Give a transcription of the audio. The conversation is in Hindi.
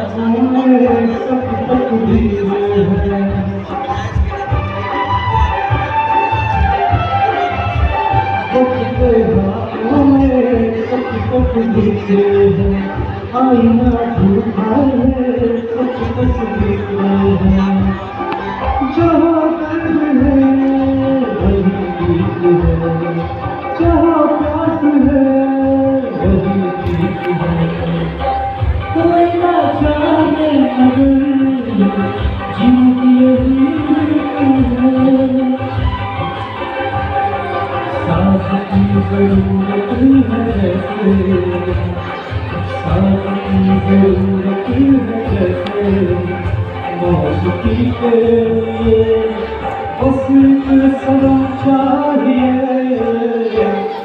मेरे सब तकदीर है। हाथों में सब तकदीर है। आईना झूठा है, सब तस्वीर है। जहाँ दर्द है वही गीत है, जहाँ प्यास है वही गीत है। कोई ना जाने मगर जीत यही है। सांस की जरूरत है जैसे, सांस की जरूरत है जैसे, मौत के लिए बस एक सदा चाहिए।